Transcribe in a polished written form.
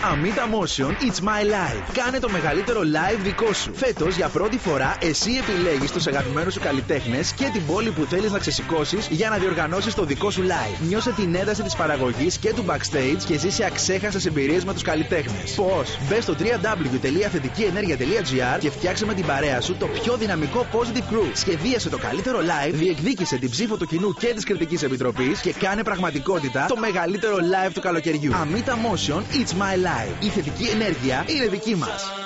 Amita Motion, It's My Life. Κάνε το μεγαλύτερο live δικό σου. Φέτος, για πρώτη φορά, εσύ επιλέγεις τους αγαπημένους σου καλλιτέχνες και την πόλη που θέλεις να ξεσηκώσεις για να διοργανώσεις το δικό σου live. Νιώσε την ένταση της παραγωγής και του backstage και ζήσει αξέχαστες εμπειρίες με τους καλλιτέχνες. Πώς? Μπες στο www.thetikieenergia.gr και φτιάξε με την παρέα σου το πιο δυναμικό Positive Crew. Σχεδίασε το καλύτερο live, διεκδίκησε την ψήφο του κοινού και της κριτικής επιτροπής και κάνε πραγματικότητα το μεγαλύτερο live του καλοκαιριού. Amita Motion, It's My Life. Η θετική ενέργεια είναι δική μας.